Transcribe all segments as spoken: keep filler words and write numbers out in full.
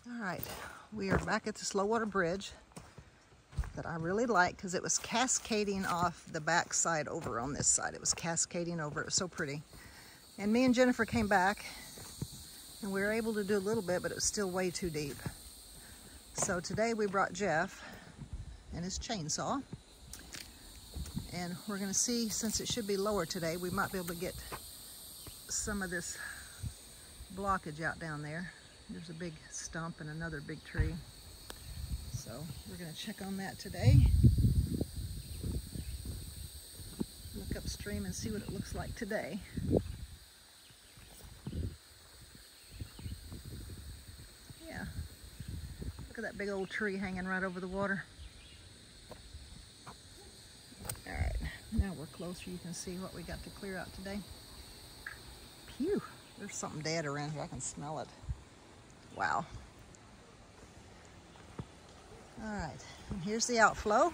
All right, we are back at the slow water bridge that I really like because it was cascading off the back side over on this side. It was cascading over. It was so pretty. And me and Jennifer came back and we were able to do a little bit, but it was still way too deep. So today we brought Jeff and his chainsaw. And we're gonna see, since it should be lower today, we might be able to get some of this blockage out down there. There's a big stump and another big tree. So we're gonna check on that today. Look upstream and see what it looks like today. Yeah, look at that big old tree hanging right over the water. All right, now we're closer. You can see what we got to clear out today. Phew, there's something dead around here. I can smell it. Wow. All right, and here's the outflow.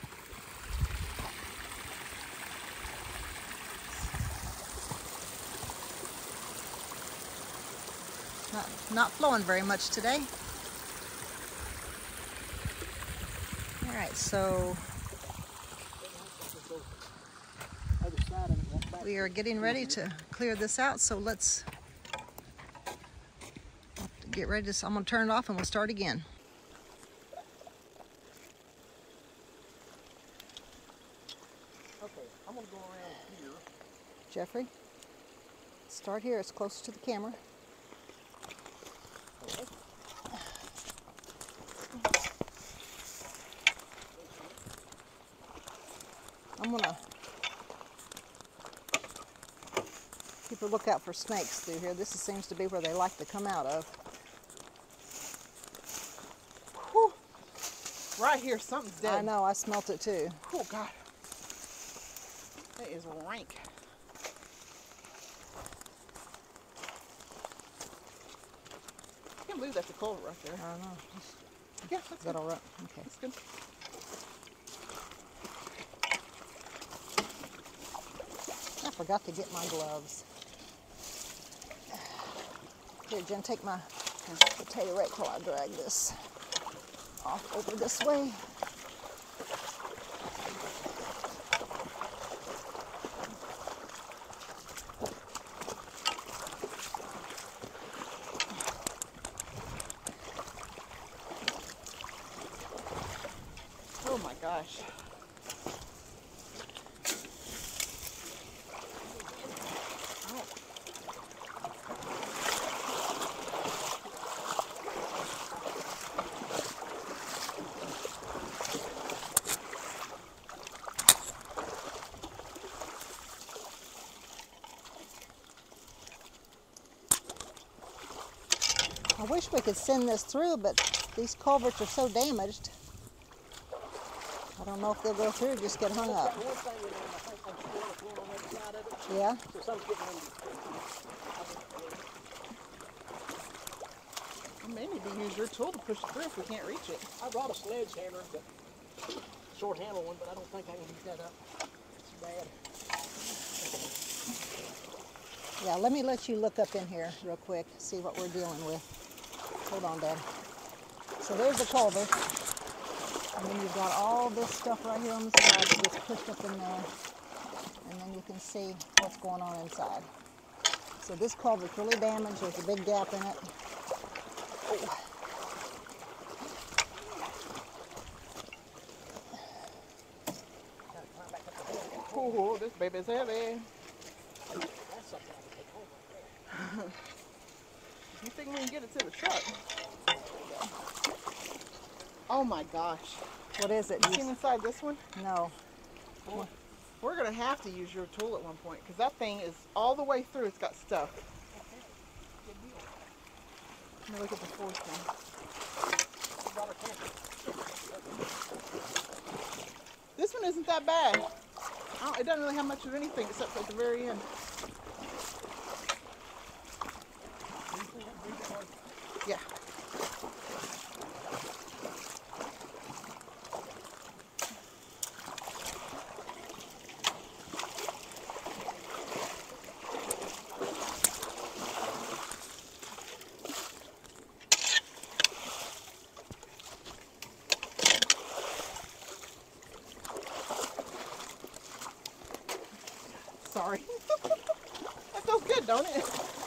Not, not flowing very much today. All right, so we are getting ready to clear this out, so let's get ready to, I'm gonna turn it off and we'll start again. Okay, I'm gonna go around here. Jeffrey, start here, it's close to the camera. Okay. I'm gonna keep a lookout for snakes through here. This seems to be where they like to come out of. Whew. Right here, something's dead. I know, I smelt it too. Oh God, that is rank. I can't believe that's a culvert right there. I don't know. Yeah, that's Is that good. all right? Okay. That's good. I forgot to get my gloves. Here, Jen, take my potato rake while I drag this off over this way. Oh my gosh. I wish we could send this through, but these culverts are so damaged. I don't know if they'll go through or just get hung up. Yeah? I may need to use your tool to push it through if we can't reach it. I brought a sledgehammer, but short handle one, but I don't think I can use that up. It's bad. Yeah, let me let you look up in here real quick, see what we're dealing with. Hold on, Dad. So there's the culvert. And then you've got all this stuff right here on the side that gets pushed up in there. And then you can see what's going on inside. So this culvert's really damaged. There's a big gap in it. Oh. Oh, this baby's heavy. That's something I can take home right there. You think we can get it to the truck? Oh my gosh. What is it? You seen inside this one? No. We're going to have to use your tool at one point because that thing is all the way through. It's got stuff. Let me look at the fourth thing. This one isn't that bad. I don't, it doesn't really have much of anything except for at the very end. Yeah. don't it?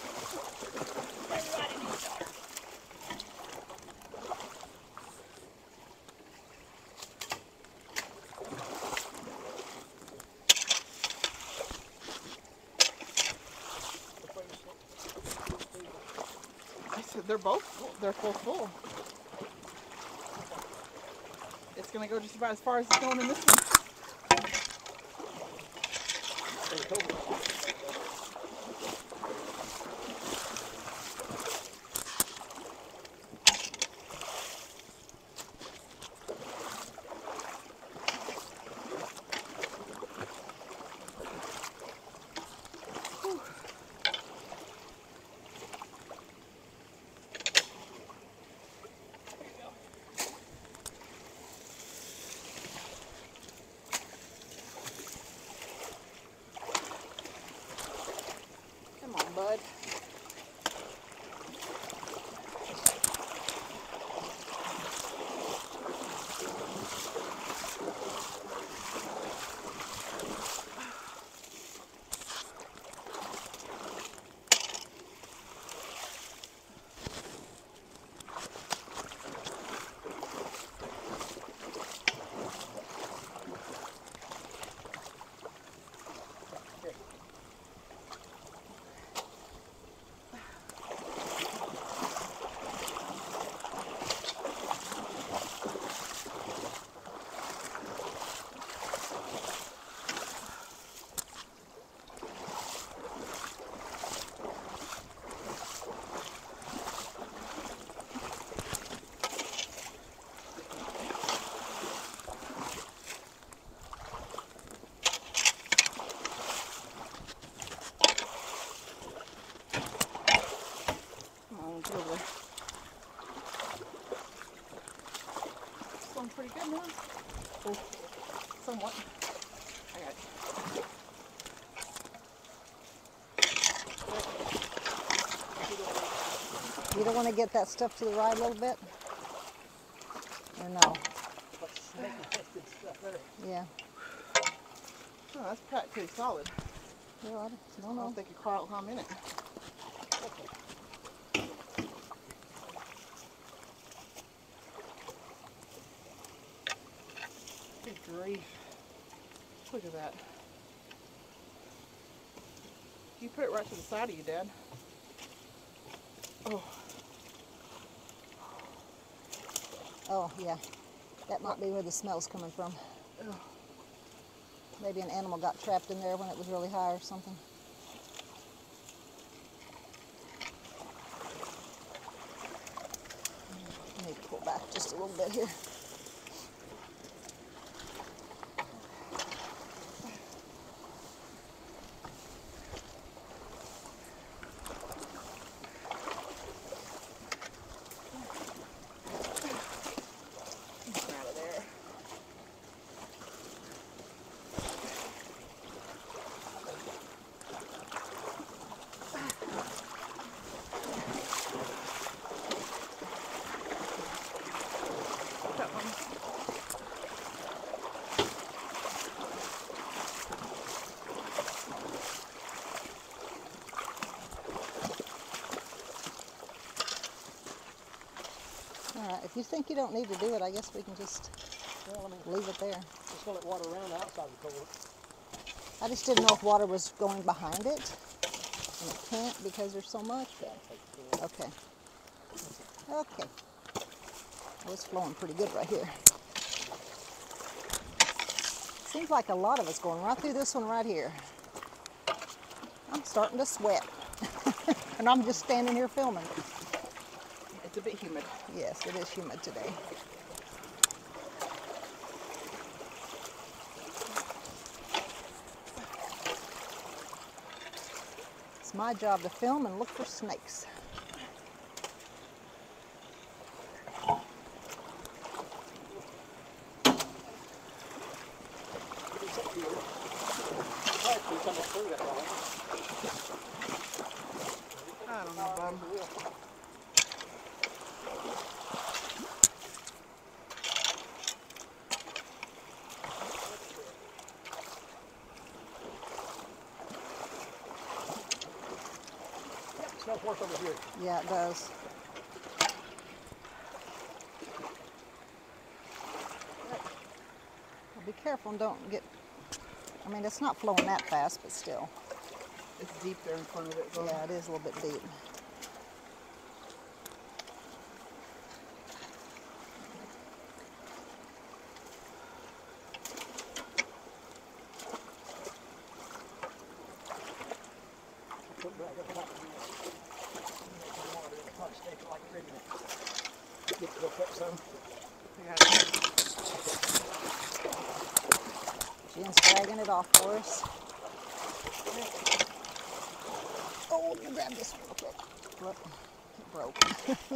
I said they're both full. They're full full. It's gonna go just about as far as it's going in this one. Bud. Pretty good now. Oh, somewhat. I got it. You don't want to get that stuff to the right a little bit? Or no? Yeah. Oh, that's packed pretty solid. Yeah, I don't, I don't know. think you crawl how in it. Good grief. Look at that. You put it right to the side of you, Dad. Oh. Oh, yeah. That might be where the smell's coming from. Oh. Maybe an animal got trapped in there when it was really high or something. I need to pull back just a little bit here. Alright, if you think you don't need to do it, I guess we can just well, I mean, leave it there. Just gonna let water around the outside of the culvert. I just didn't know if water was going behind it, and it can't because there's so much. But okay. Okay. Oh, it's flowing pretty good right here. Seems like a lot of it's going right through this one right here. I'm starting to sweat. And I'm just standing here filming. It's a bit humid. Yes, it is humid today. It's my job to film and look for snakes. I don't know, Bob. stuff worse over here. Yeah, it does. Well, be careful and don't get, I mean, it's not flowing that fast, but still. It's deep there in front of it. Though. Yeah, it is a little bit deep. Jen's dragging it off for us. Oh, let me grab this one real quick. Look, it broke.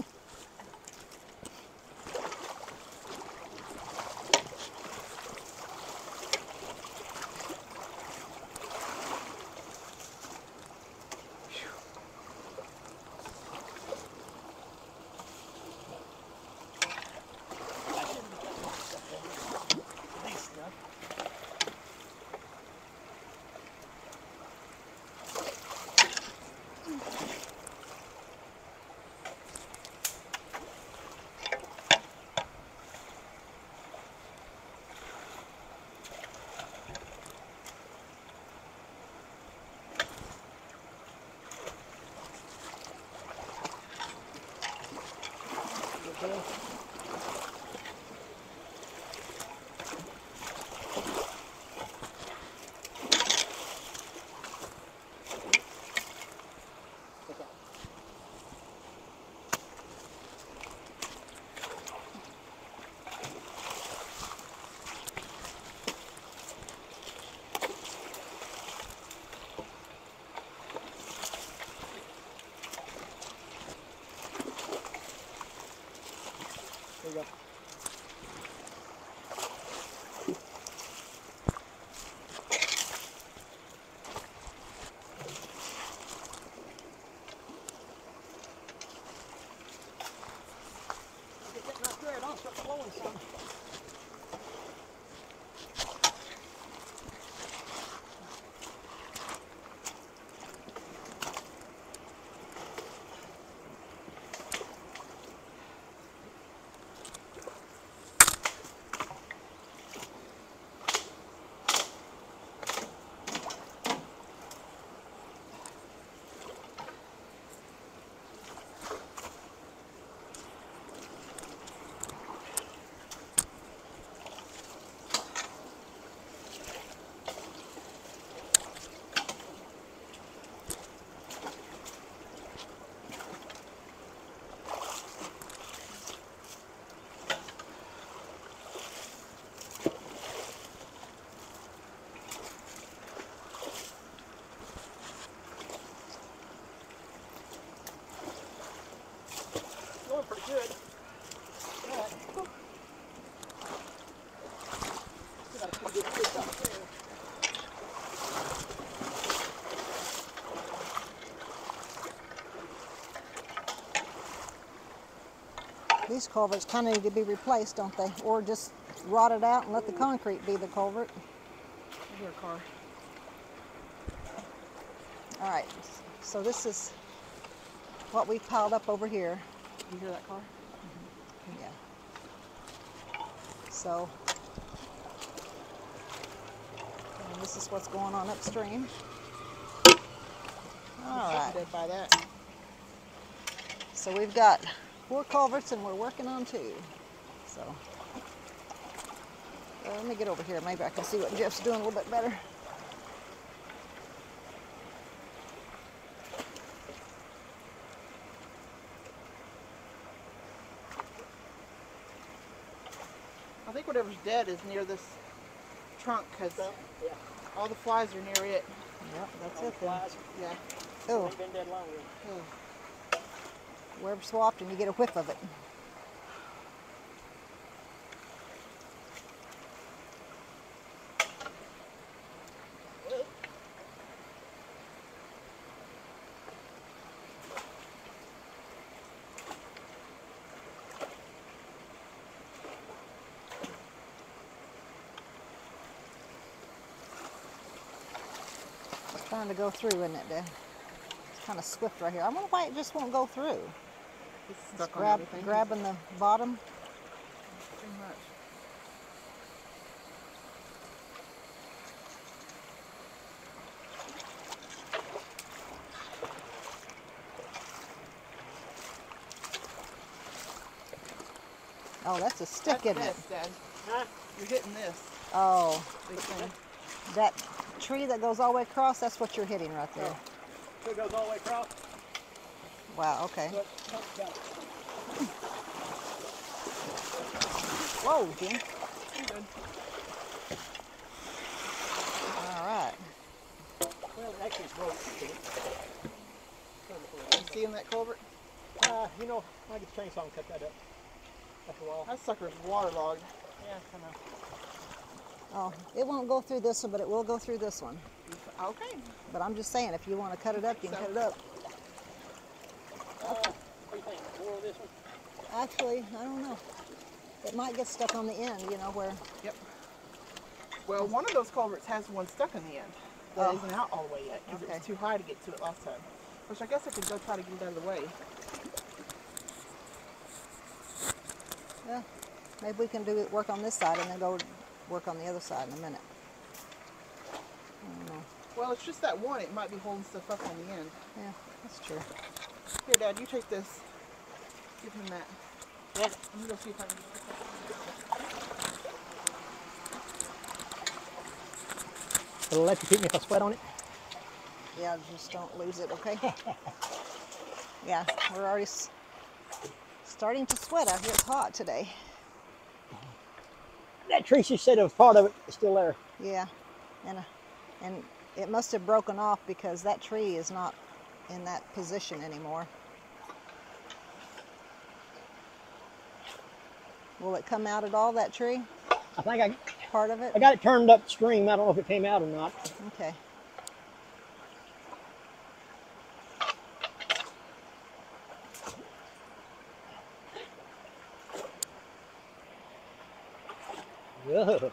There you go. Get that right there, it'll start flowing some. Pretty good. But, still got a pretty good fish out there. These culverts kind of need to be replaced, don't they? Or just rot it out and let the concrete be the culvert. I hear a car. All right, so this is what we've piled up over here. You hear that car? Mm-hmm. Yeah. So, and this is what's going on upstream. All right. Dead by that. So we've got four culverts and we're working on two. So, uh, let me get over here. Maybe I can see what Jeff's doing a little bit better. I think whatever's dead is near this trunk because Yeah. all the flies are near it. Yep, that's All it the then. flies. Yeah. Oh, Ain't been dead long yet. Oh. web swapped and you get a whiff of it. It's trying to go through, isn't it, Dad? kind of swift right here. I wonder why it just won't go through. It's It's stuck on grab, everything. grabbing the bottom. Pretty much. Oh, that's a stick, That's isn't it? this, Dad. Huh? You're hitting this Oh, big thing. that tree that goes all the way across, that's what you're hitting right there. So it goes all the way across. Wow, okay. So it comes down. Whoa, Jim. You're good. All right. Well, it actually broke. You seeing that culvert? Uh, you know, I get the chainsaw and cut that up. After a while. That sucker's waterlogged. Yeah, I know. Oh, it won't go through this one, but it will go through this one. Okay. But I'm just saying, if you want to cut it up, you can So- cut it up. Uh, what do you think? More of this one? Actually, I don't know. It might get stuck on the end, you know, where... Yep. Well, one of those culverts has one stuck in the end. That Oh. isn't out all the way yet because it Okay. was too high to get to it last time. Which I guess I could go try to get it out of the way. Yeah, maybe we can do it, work on this side and then go work on the other side in a minute. I don't know. Well, it's just that one. It might be holding stuff up on the end. Yeah, that's true. Here, Dad, you take this. Give him that. Yeah. Let me go see if I can get it. It'll let you keep me if I sweat on it. Yeah, just don't lose it, okay? Yeah, we're already s starting to sweat out here. It's hot today. That tree she said was part of it is still there. Yeah, and, uh, and it must have broken off because that tree is not in that position anymore. Will it come out at all, that tree? I think I, Part of it? I got it turned upstream. I don't know if it came out or not. Okay. Ugh.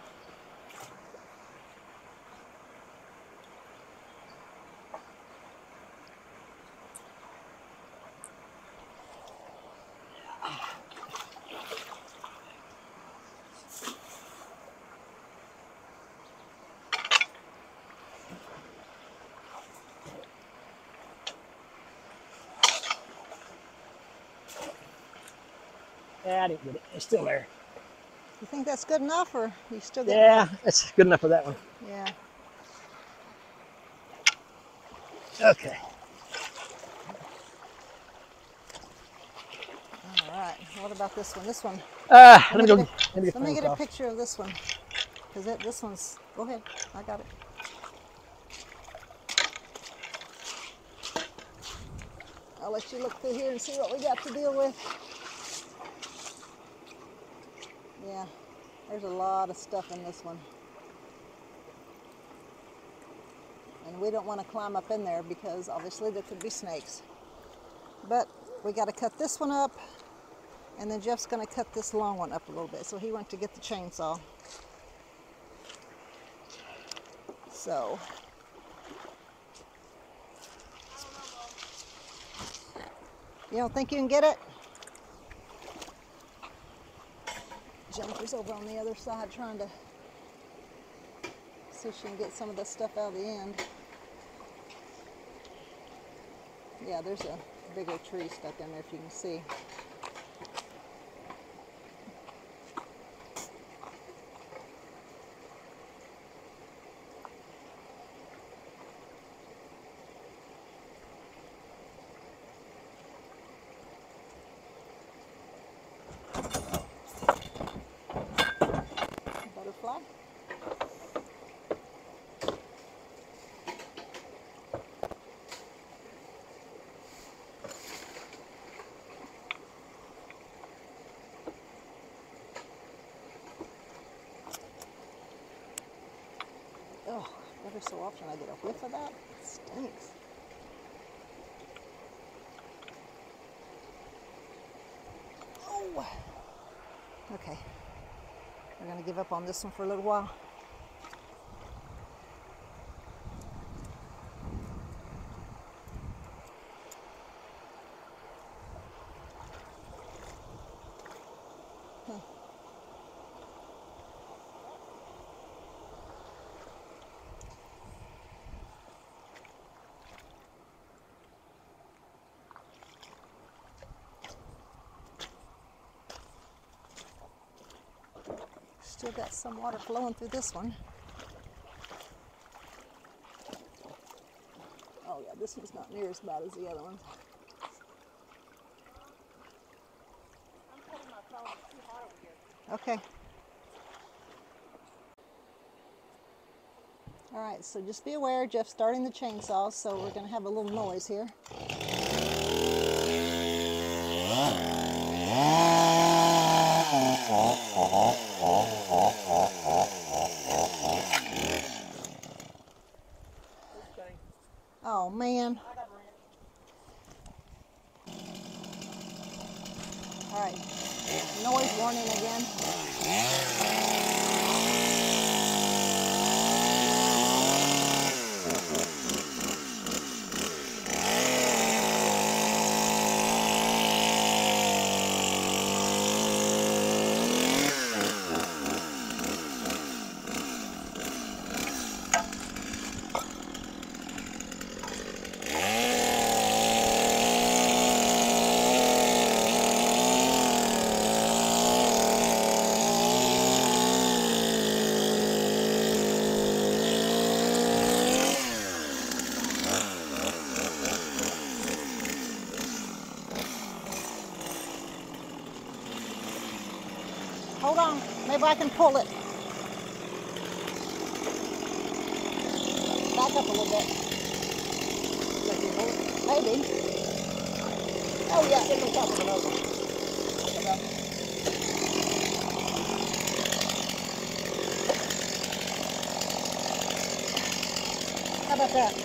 Yeah, I didn't get it. It's still there. You think that's good enough, or you still get? Yeah, that's good enough for that one. Yeah. Okay. All right. What about this one? This one. Uh, let me go. get Let me get, Let me get phone a off. picture of this one, because this one's. Go ahead. I got it. I'll let you look through here and see what we got to deal with. Yeah, there's a lot of stuff in this one. And we don't want to climb up in there because obviously there could be snakes. But we got to cut this one up, and then Jeff's going to cut this long one up a little bit. So he went to get the chainsaw. So. You don't think you can get it? Jennifer's over on the other side trying to see if she can get some of this stuff out of the end. Yeah, there's a bigger tree stuck in there if you can see. Butterfly. Oh, every so often I get a whiff of that. It stinks. Oh. Okay. We're going to give up on this one for a little while. Still got some water flowing through this one. Oh yeah, this one's not near as bad as the other ones. I'm putting my phone. It's too hot over here. Okay. All right, so just be aware, Jeff's starting the chainsaw, so we're going to have a little noise here. Oh man. All right, noise warning again. Hold on, maybe I can pull it. Back up a little bit. Maybe. Oh yeah, it's on top of another one. How about that?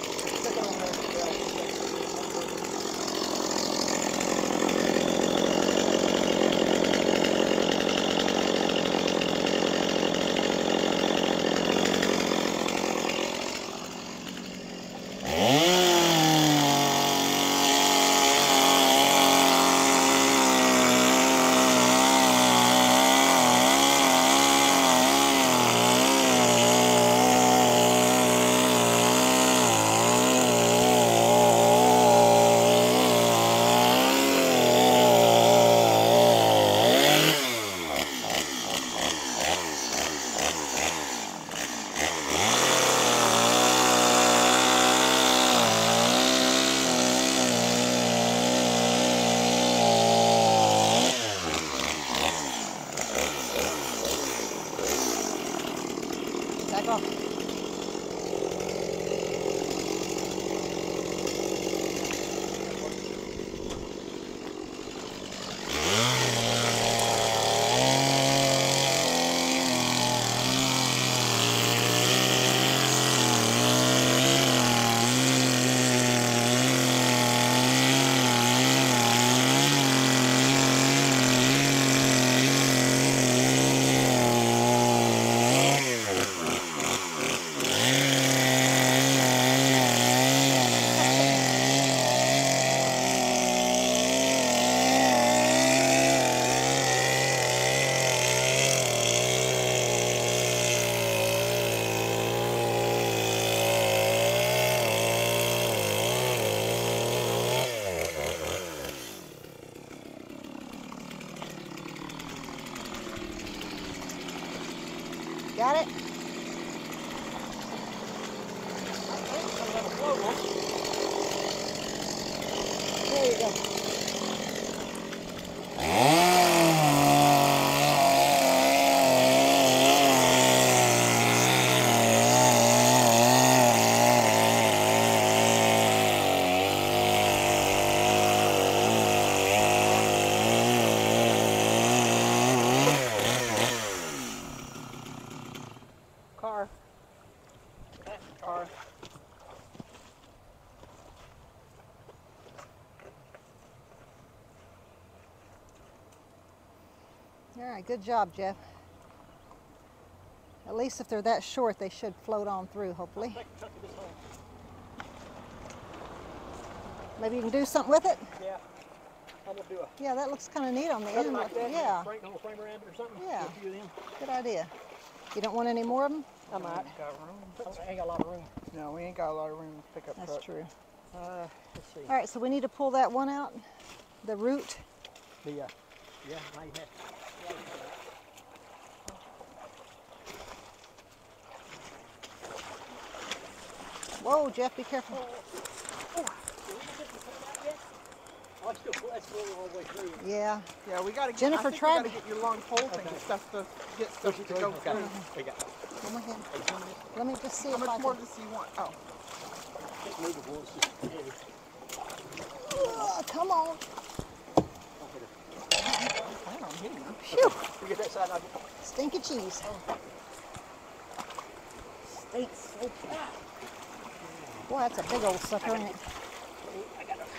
Back off. Got it? There you go. Car. Car. All right, good job, Jeff. At least if they're that short, they should float on through, hopefully. Maybe you can do something with it? Yeah. I'm gonna do a Yeah, that looks kind of neat on the something end. like that. Yeah, Frame, little frame around it or something. Yeah. A few of them. good idea. You don't want any more of them? I might. Got room. I ain't got a lot of room. No, we ain't got a lot of room to pick up That's truck. true. Uh, let's see. All right, so we need to pull that one out, the root. The uh, yeah, might have. Whoa, Jeff, be careful. Oh, oh. Oh, it's still, that's still all the way through. Yeah. Yeah, we gotta get, Jennifer I think tried- we gotta get your long pole thing Okay. and stuff to get stuff to go Okay. through. We got it. One more hand. Hey, some of this, Let me just see How if I much can. more does he want? Oh. it's movable, it's just heavy. Uh, come on. Don't hit her. I plan on hitting him. Phew. You get that side, I'll get Stinky cheese. Stinks so bad. Boy, that's a big old sucker, ain't it? I got it.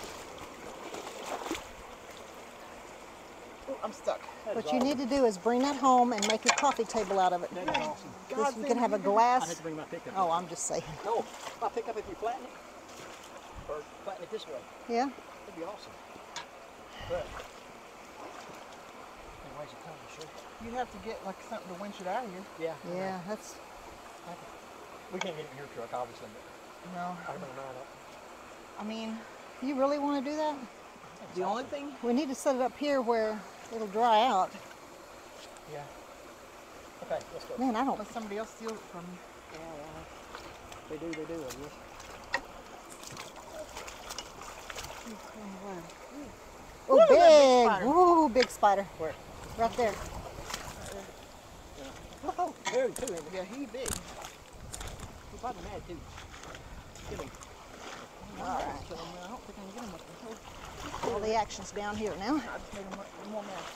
Oh, I'm stuck. What you need to do is bring that home and make a coffee table out of it. That is awesome. This, you dang can it, have a you can- I glass. had to bring my pickup. Oh, I'm just saying. No, if I pick up if you flatten it, or flatten it this way, Yeah. that'd be awesome. But, anyways, it comes, sure. You'd have to get like something to winch it out of here. Yeah. I know. Yeah, that's. We can't get it in your truck, obviously, but No. I can bring mine up. I mean, You really want to do that? the only thing. We need to set it up here where it'll dry out. Yeah. Okay, let's go. Man, I don't. Unless somebody else steals it from you. Yeah, well, they do, they do, I guess. Oh, Look at that big big! spider. Ooh, big spider. Where? Right there. Oh, very too, ain't it? Yeah, he big. He's probably mad too. Get him. All right. Kill him. I don't think I can get him with the toe. All the action's down here now. I just made him look more mad.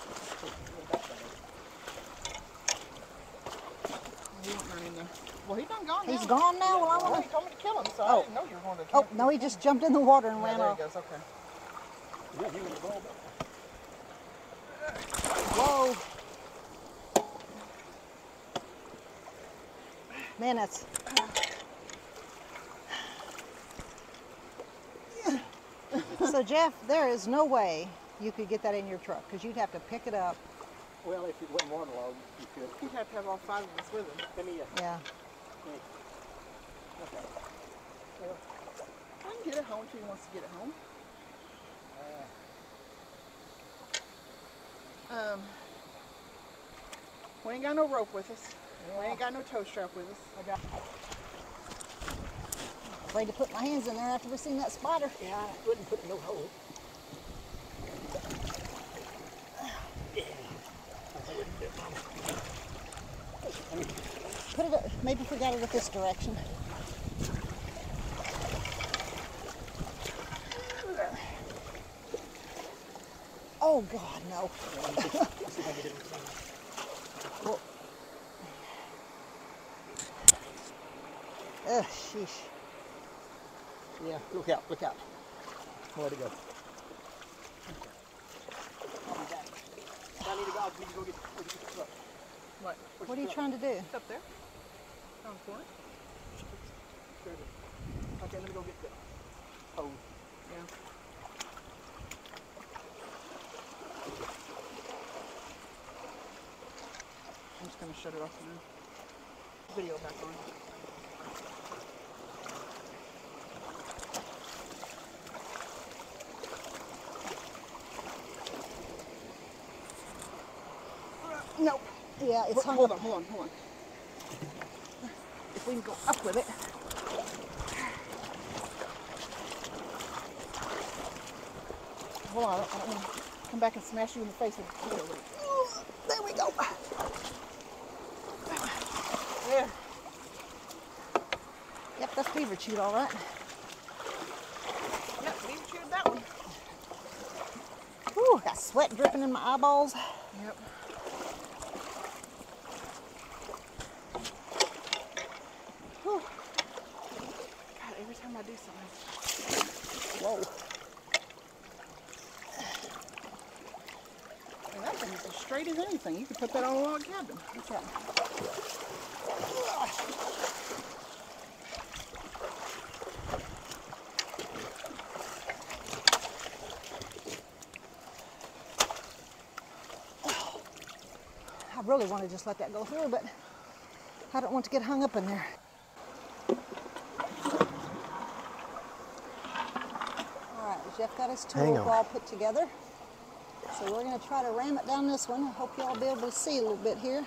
He won't run in there. Well, he's done gone now. He's gone now? Well, I Well, want he to. told me to kill him, so Oh. I didn't know you were going to. Oh, no, he just jumped in the water and Yeah, ran there off. he goes. Okay. Yeah, he was ball back. Whoa. Man, that's. So, Jeff, there is no way you could get that in your truck because you'd have to pick it up. Well, if it wasn't waterlogged, you could. He'd have to have all five of us with him. Let me, uh, Yeah. okay. Well, I can get it home if he wants to get it home. Um, we ain't got no rope with us. We ain't got no tow strap with us. I got, Afraid to put my hands in there after we seen that spider. yeah, I wouldn't put it in no hole. Yeah. I wouldn't do it, Mama. Put it. Up, maybe if we got it up this direction. Oh God, no. Let's see if I can get it. Well, ugh, sheesh. Yeah, look out, look out. Where'd it go? I need to go, I need to go get, go get the truck. What? What are you trying to do? It's up there. Down the corner. There it is. Okay, let me go get the hose. Yeah. I'm just gonna shut it off now. Video back on. Nope. Yeah, it's hung Hold up. on, hold on, hold on. If we can go up with it. Hold on, I don't, I don't want to come back and smash you in the face with the video. There we go. There. Yep, that's beaver chewed all right. Yep, we chewed that one. Whew, got sweat dripping in my eyeballs. Yep. Whew. God, every time I do something. Whoa. And that thing is as straight as anything. You could put that on a log cabin. What's that? I really want to just let that go through, but I don't want to get hung up in there. All right, Jeff got his Hang tools on. all put together. So we're going to try to ram it down this one. I hope y'all will be able to see a little bit here.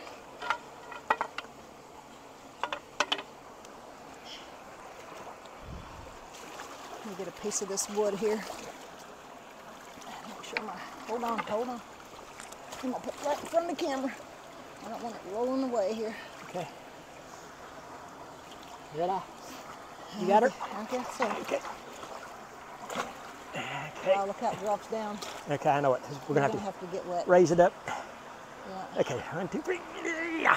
me get a piece of this wood here. Make sure my, hold on, hold on. I'm gonna put it right in front of the camera. I don't want it rolling away here. Okay. Is that all? You got her? I guess so. Okay. Okay. Oh, look how it drops down. Okay, I know it. We're gonna, gonna have, have to get wet. Raise it up. Yeah. Okay, one, two, three. Yeah.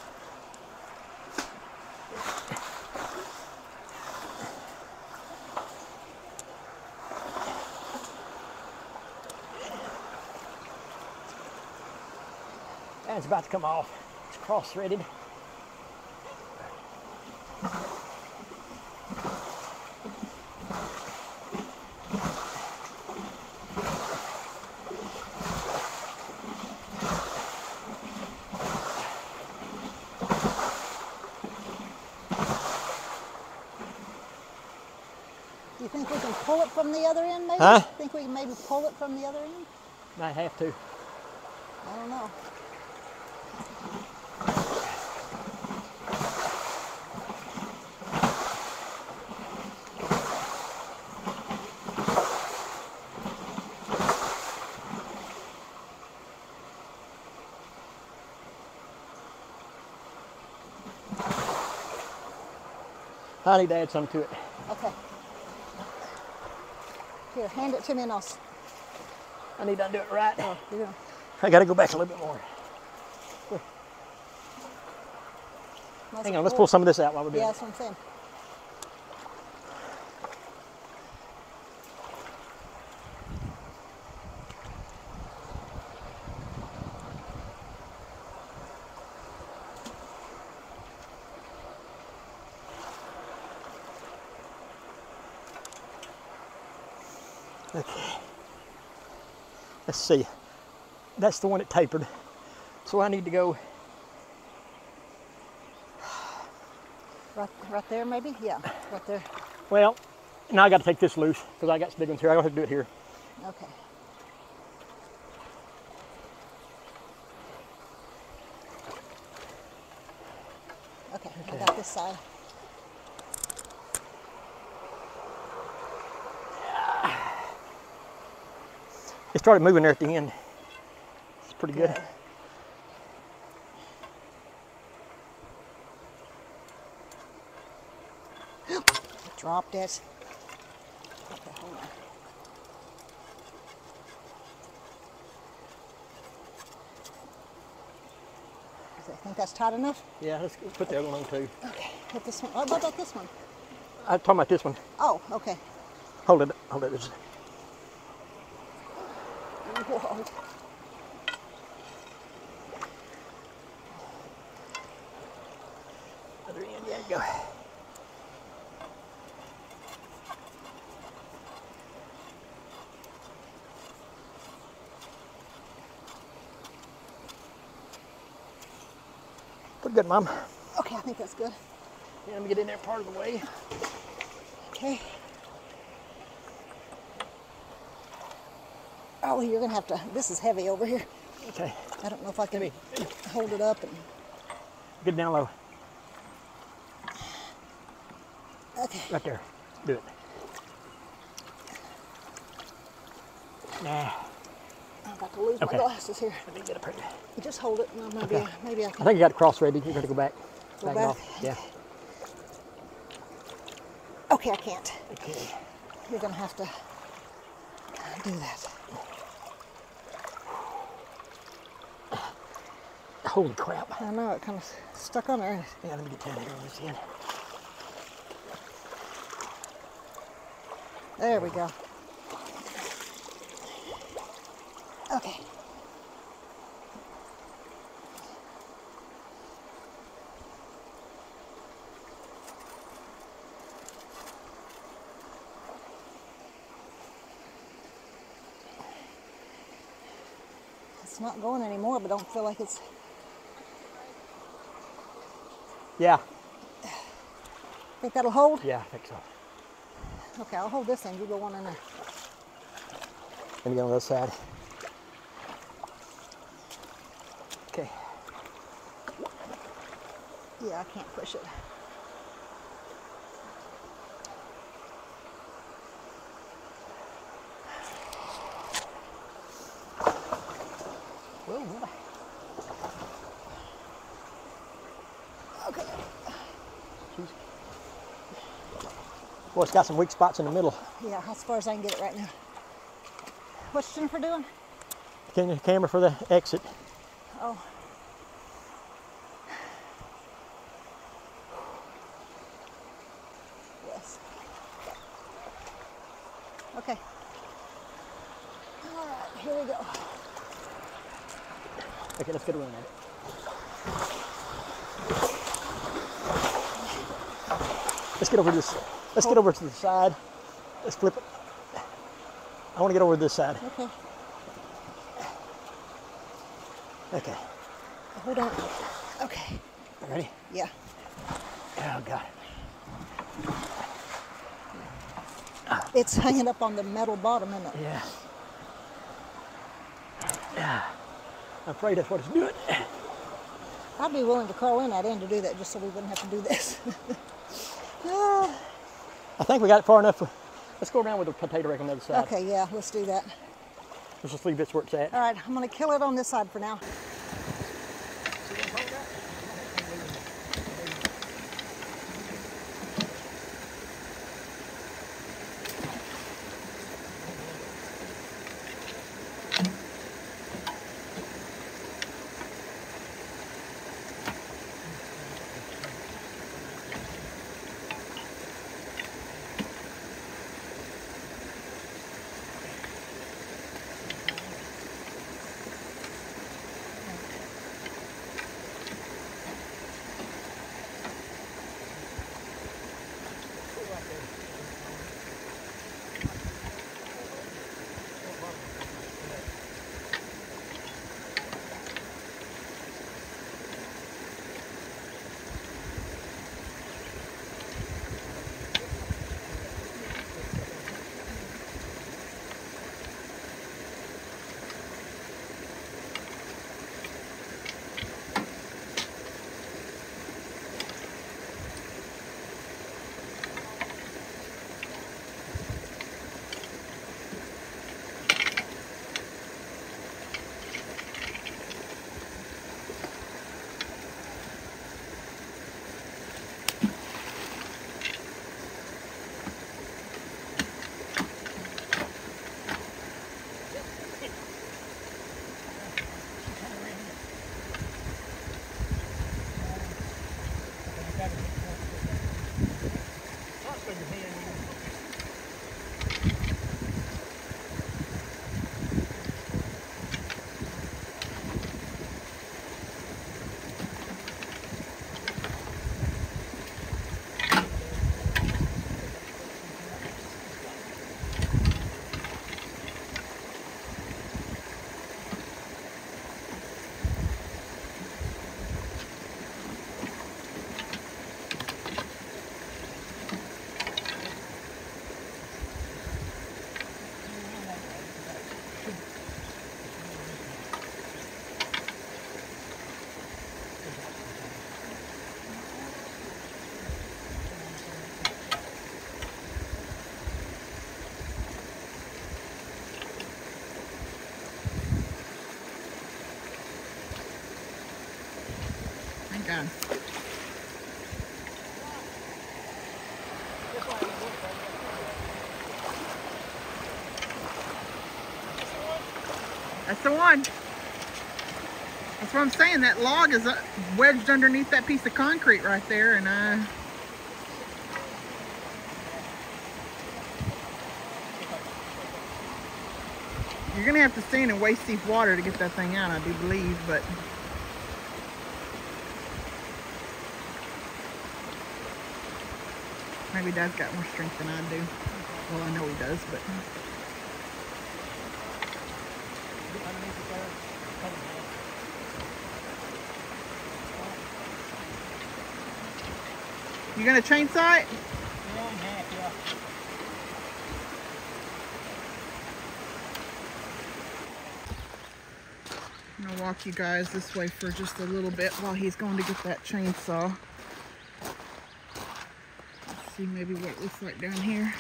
And it's about to come off. It's cross-threaded. Do you think we can pull it from the other end, maybe? Huh? Think we can maybe pull it from the other end? Might have to. I don't know. I need to add some to it. Okay. Here, hand it to me and I'll... s- I need to undo it right. Oh, you're gonna... I got to go back a little bit more. Must Hang have on, let's pulled- pull some of this out while we're doing Yeah, it. that's what I'm saying. Okay. Let's see. That's the one that tapered. So I need to go. Right, right there, maybe? Yeah, right there. Well, now I got to take this loose because I got some big ones here. I have to do it here. Okay. Okay, I got this side. It started moving there at the end. It's pretty good. Good. Dropped it. Okay, hold on. I think that's tight enough? Yeah, let's put the other one on too. Okay, hit this one. Oh, what about this one? I'm talking about this one. Oh, okay. Hold it, hold it. It's- Whoa. Other end, yeah, go. Pretty good, Mom. Okay, I think that's good. Yeah, let me get in there part of the way. Okay. Oh, you're gonna have to, this is heavy over here. Okay, I don't know if I can hold it up and, get down low. okay. Right there. Do it. Nah. I'm about to lose Okay. my glasses here. Let me get up here. You just hold it and maybe, Okay. maybe I I can. think you got it cross-threaded. You got to go back. Go back, back? off. Yeah. Okay, I can't. Okay. You're gonna have to do that. Holy crap. I know, it kind of stuck on there. Yeah, let me get down here on this end. There we go. Okay. It's not going anymore, but don't feel like it's... Yeah. Think that'll hold? Yeah, I think so. Okay, I'll hold this end. You go on in there. Let me get on the other side. Okay. Yeah, I can't push it. Well, it's got some weak spots in the middle. Yeah, as far as I can get it right now. What's Jennifer doing? Can you camera for the exit? Oh. Yes. Okay. All right, here we go. Okay, let's get a run at it. Let's get over this. Let's get over to the side. Let's flip it. I want to get over to this side. Okay. Okay. Hold on. Okay. Ready? Yeah. Oh, God. It's hanging up on the metal bottom, isn't it? Yeah. Yeah. I'm afraid that's what it's doing. I'd be willing to crawl in that end to do that just so we wouldn't have to do this. Ah. I think we got it far enough. Let's go around with the potato rake on the other side. Okay, yeah, let's do that. Let's just leave this where it's at. All right, I'm going to kill it on this side for now. God. That's the one. That's what I'm saying. That log is wedged underneath that piece of concrete right there, and uh you're gonna have to stand in waist deep water to get that thing out, I do believe, but maybe Dad's got more strength than I do. Well, I know he does, but you gonna chainsaw it? I'm gonna walk you guys this way for just a little bit while he's going to get that chainsaw. Let's see maybe what it looks like down here.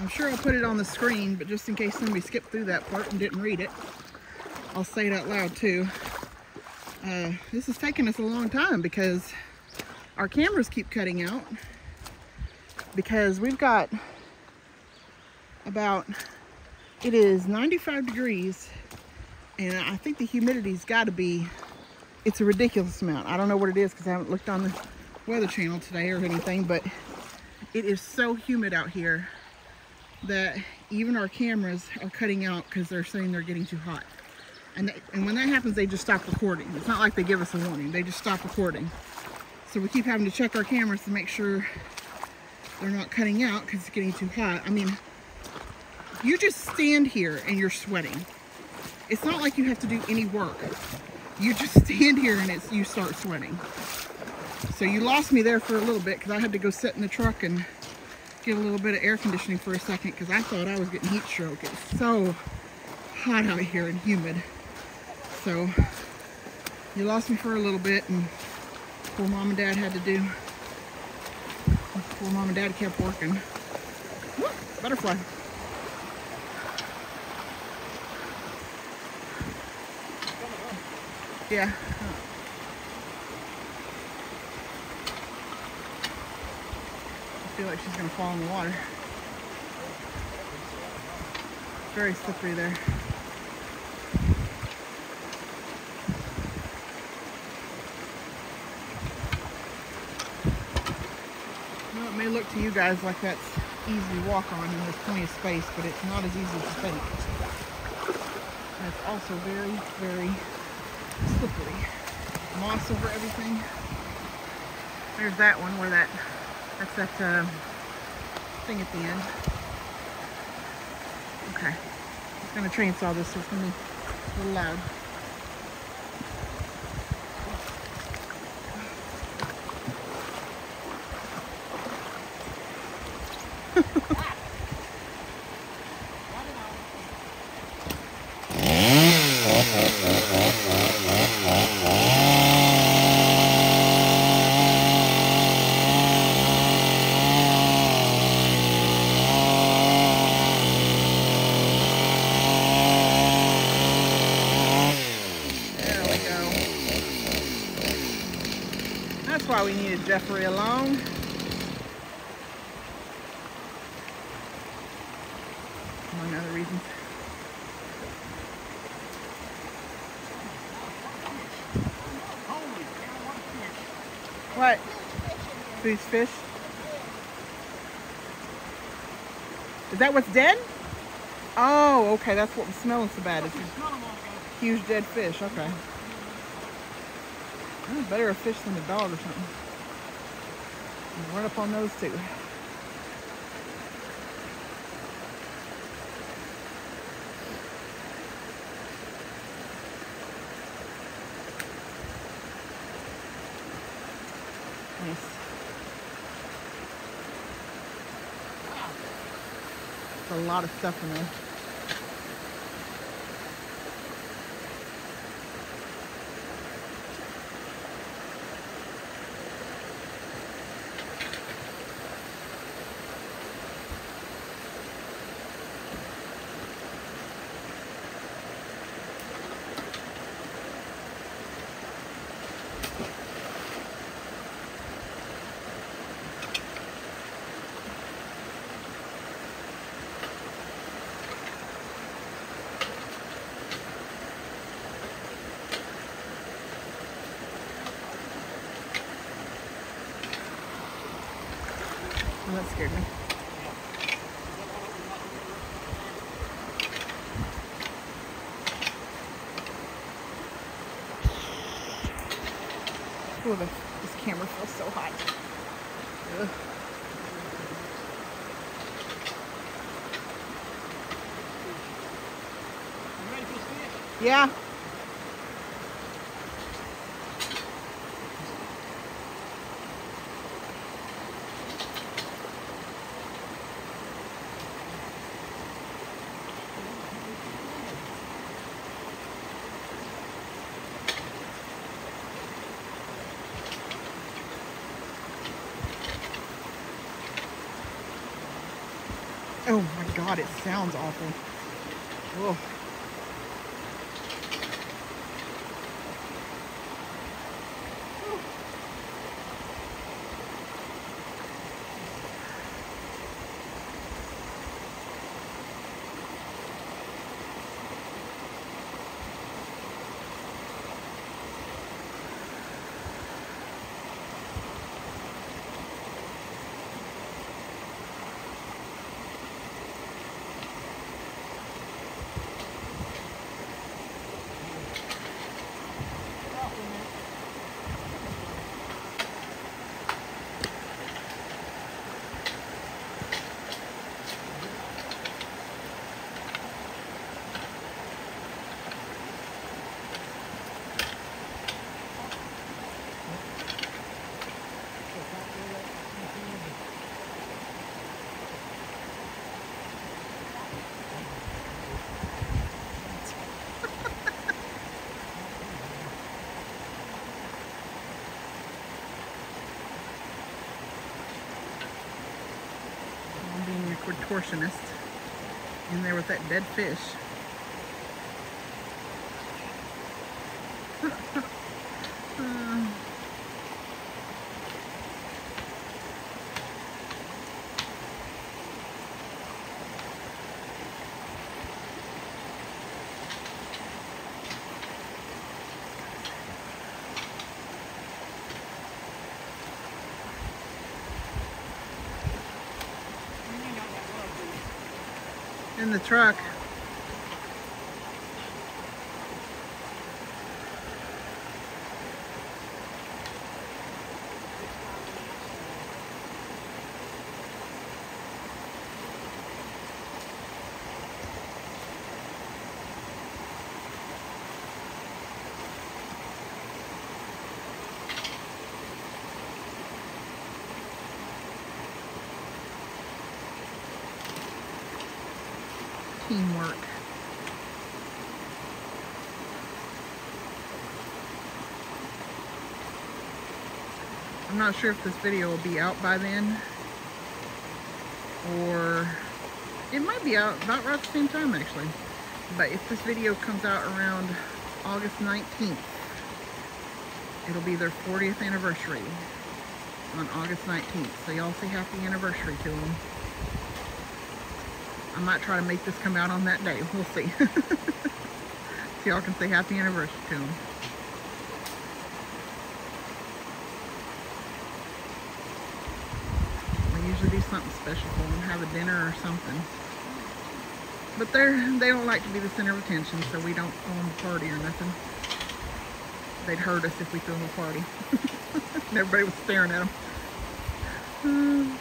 I'm sure I'll put it on the screen, but just in case somebody skipped through that part and didn't read it, I'll say it out loud too. Uh, this has taken us a long time because our cameras keep cutting out, because we've got about, it is ninety-five degrees, and I think the humidity's got to be, it's a ridiculous amount. I don't know what it is because I haven't looked on the Weather Channel today or anything, but it is so humid out here that even our cameras are cutting out because they're saying they're getting too hot. And, they, and when that happens, they just stop recording. It's not like they give us a warning. They just stop recording. So we keep having to check our cameras to make sure they're not cutting out because it's getting too hot. I mean, you just stand here and you're sweating. It's not like you have to do any work. You just stand here and it's you start sweating. So you lost me there for a little bit because I had to go sit in the truck and get a little bit of air conditioning for a second because I thought I was getting heat stroke. It's so hot out here and humid. So you lost me for a little bit, and poor mom and dad had to do. Poor mom and dad kept working. Whoop, butterfly. Yeah. I feel like she's gonna fall in the water. Very slippery there. Well, it may look to you guys like that's easy to walk on and there's plenty of space, but it's not as easy as you think. And it's also very, very slippery. Moss over everything. There's that one where that, that's that uh, thing at the end. Okay, I'm going to chainsaw this so it's going to be a little loud. That's why we needed Jeffrey along. Among other reasons. What? These fish? Is that what's dead? Oh, okay. That's what was smelling so bad. It's a huge dead fish. Okay. Oh, better a fish than a dog or something. We'll run up on those too. Nice. There's a lot of stuff in there. Oh, that scared me. Oh, this, this camera feels so hot. Ugh. Yeah. Oh my God, it sounds awful. Oh. Contortionist in there with that dead fish. uh. In the truck. Teamwork. I'm not sure if this video will be out by then, or it might be out about right at the same time actually. But if this video comes out around August nineteenth, it'll be their fortieth anniversary on August nineteenth. So y'all say happy anniversary to them. I might try to make this come out on that day. We'll see. So y'all can say happy anniversary to them. We usually do something special for them, have a dinner or something. But they're, they don't like to be the center of attention, so we don't throw them a party or nothing. They'd hurt us if we threw them a party. And everybody was staring at them. Um,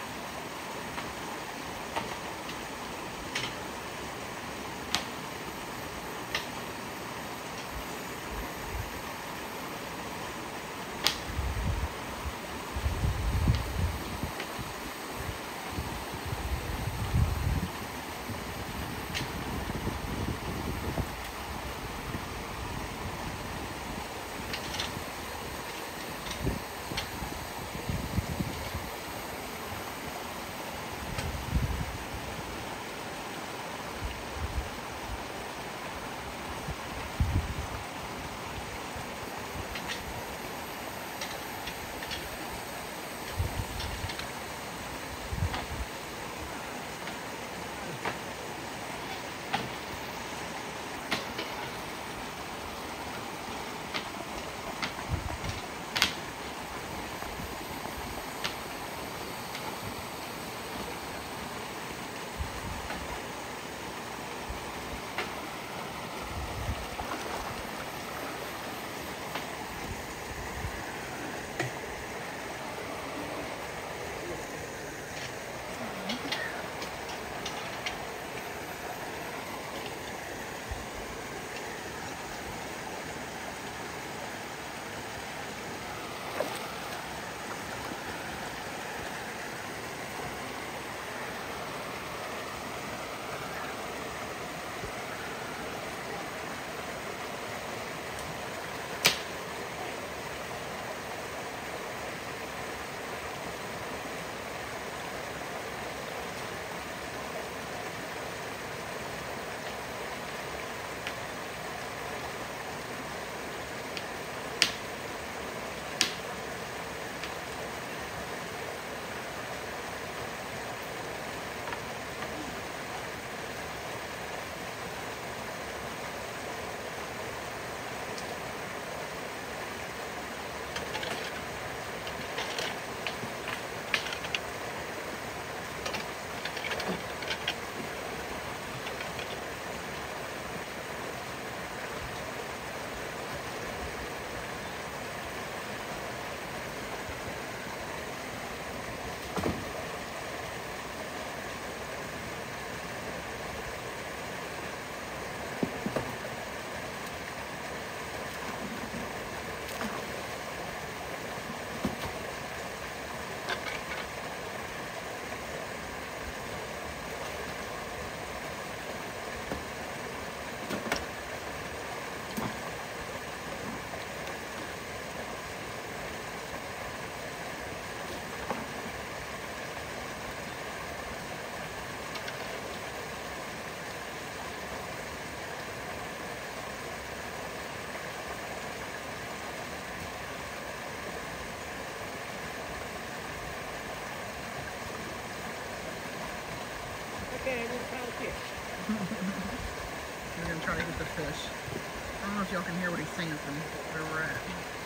We're gonna try to get the fish. I don't know if y'all can hear what he's saying from where we're at.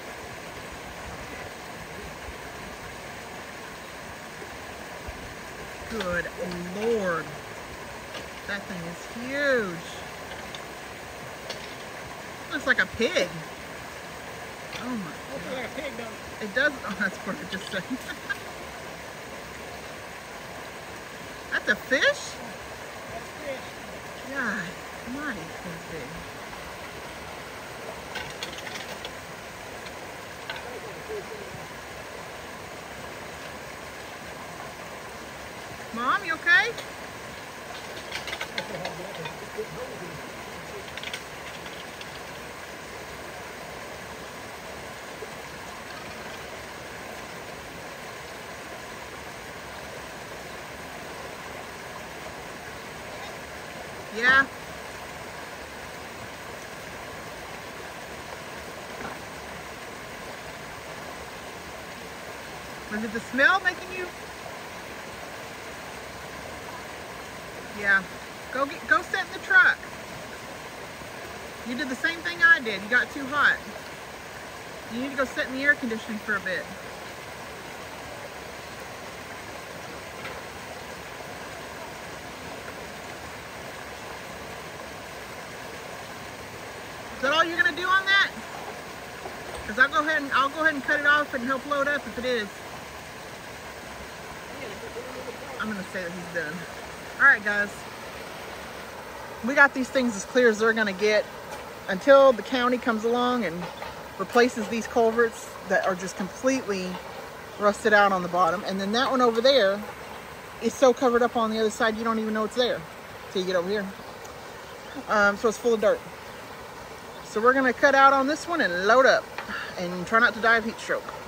Good Lord. That thing is huge. Looks like a pig. Oh my God. Looks like a pig, don't it? It does. Oh, that's what I just said. That's a fish? That's fish. God, mighty that's big. Mom, you okay? Yeah. Was it the smell making you? Yeah. Go get, go sit in the truck. You did the same thing I did. You got too hot. You need to go sit in the air conditioning for a bit. Is that all you're gonna do on that? Because I'll go ahead and I'll go ahead and cut it off and help load up if it is. I'm gonna say that he's done. All right, guys. We got these things as clear as they're gonna get until the county comes along and replaces these culverts that are just completely rusted out on the bottom. And then that one over there is so covered up on the other side you don't even know it's there till you get over here. Um, so it's full of dirt. So we're gonna cut out on this one and load up and try not to die of heat stroke.